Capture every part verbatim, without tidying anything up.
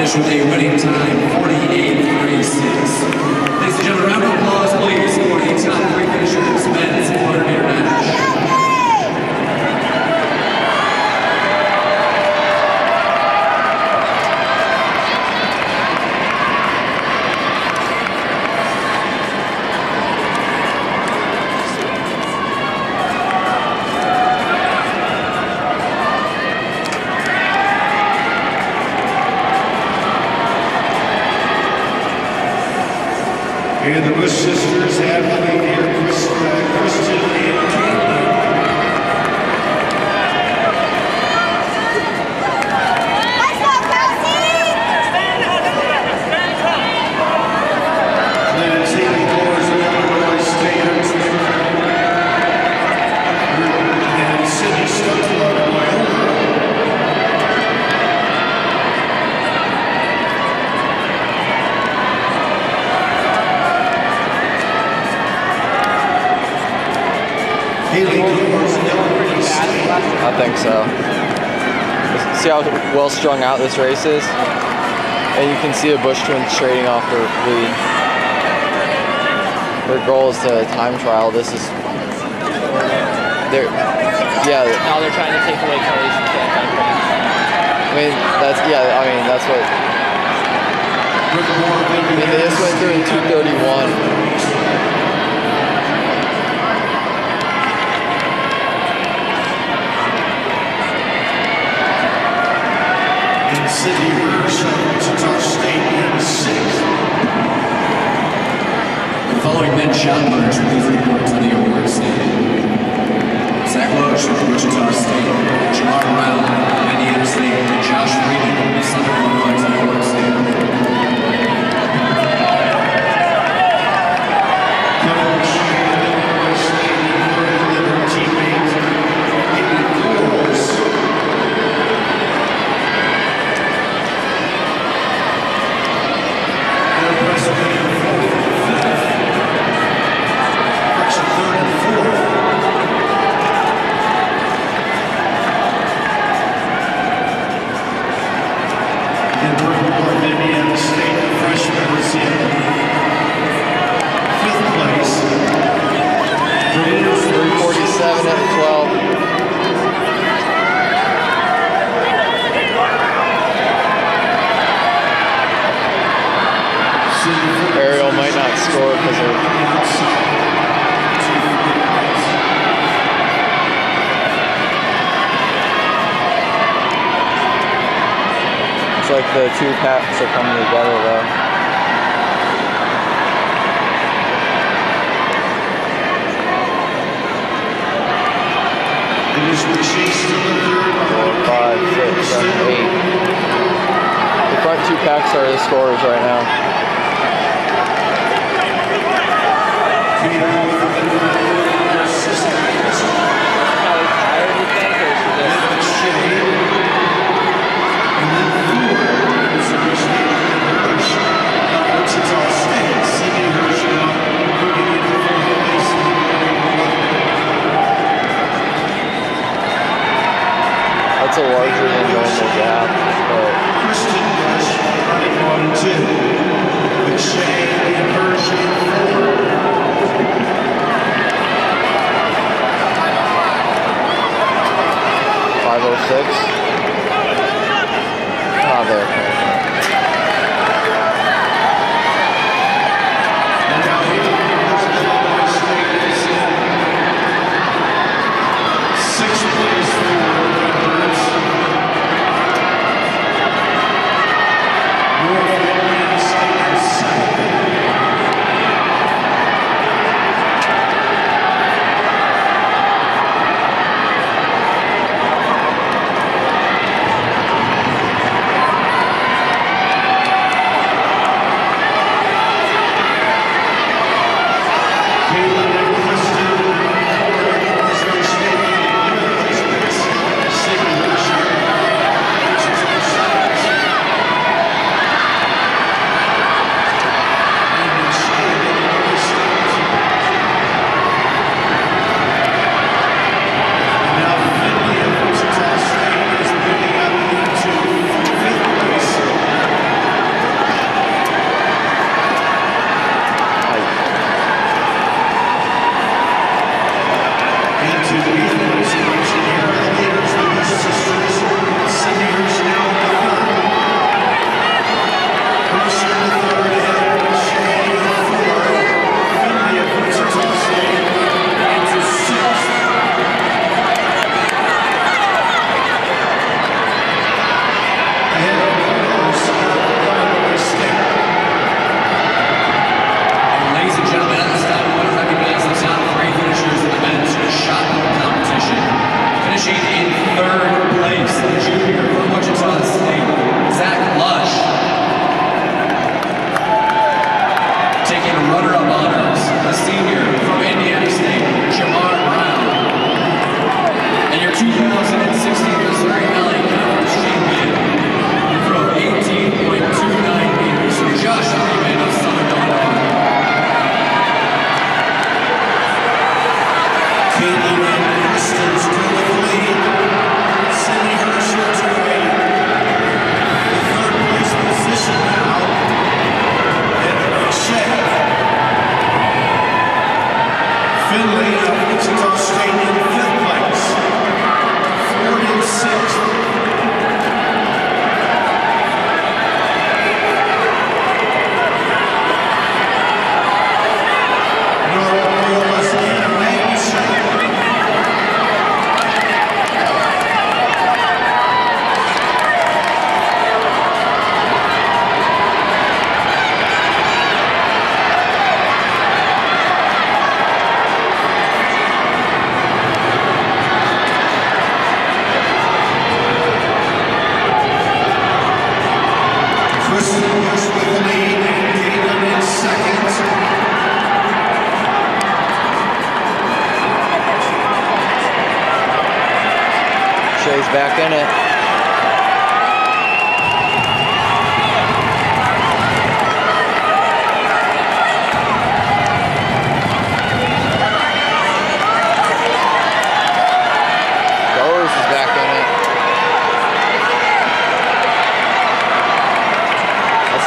finished with a winning time, forty-eight thirty-six. Ladies and gentlemen, round of applause, please, for the top three finishers, men's one hundred meter dash. And the Bush sisters have the lead here, Chris, uh, Kristen and Caitlin. Let's go, Kelsey! Then it's Haley Doors of Illinois State. And Sydney Stutler of Wyoming. I think so. See how well strung out this race is? And you can see the Bush twins trading off their lead. Their goal is to time trial. This is... They're... Yeah. Now they're trying to take away Kelly's time trial. I mean, that's... Yeah, I mean, that's what... I mean, they just went through in two thirty-one. Sydney Hirsch of Wichita State in sixth. The following men's shot putters, please report to the award stand. Zach Loesch of Wichita State, Jamar Brown of Indiana State, and Josh Freeman of Southern Illinois to the award stand. Ariel might not score because of... It's like the two packs are coming together though. Four, five, six, seven, eight. The front two packs are the scorers right now. That's a larger than normal gap, but Kristen Bush running one, two. McShay and Hirsch in four.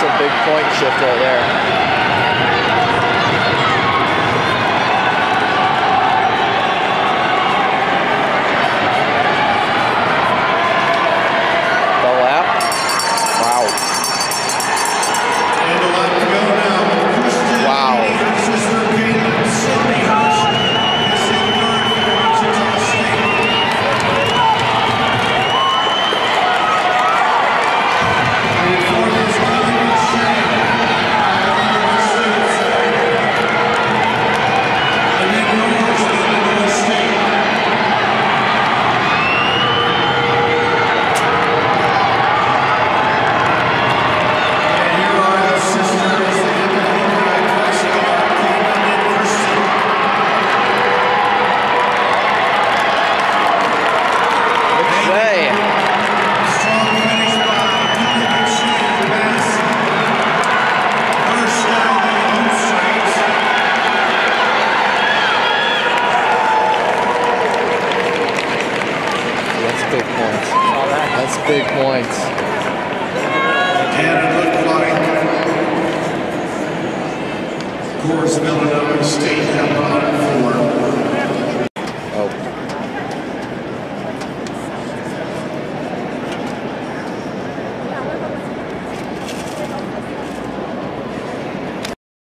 a big point shift right there. The lap. Wow. And a lap to go now. Kristen Wow. and her sister Caitlin Sydney Hirsch. Missing third for Wichita State. And fourth is Lily Shane. And then Rose for Illinois State. And here are the sisters in the classic Caitlin and Kristen. Say. Strong finish by Lily Shane Bass. First down the home straight. That's big points. All right. That's big points. And it looked like, of course, Illinois State held on